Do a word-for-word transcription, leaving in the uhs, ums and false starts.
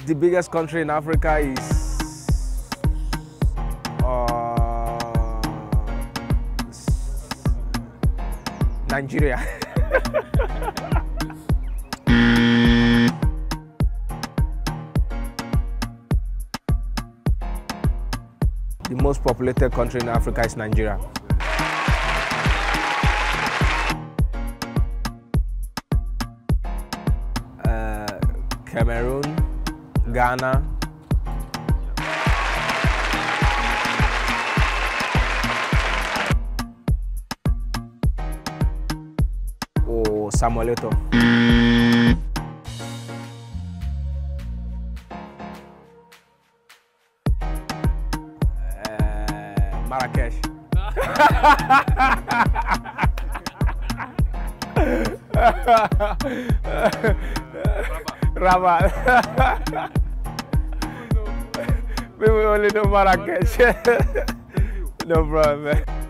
The biggest country in Africa is uh, Nigeria. The most populated country in Africa is Nigeria. Uh, Cameroon, Ghana, or Samuel Eto'o. Marrakesh. Rabat. We only know Marrakesh. No problem.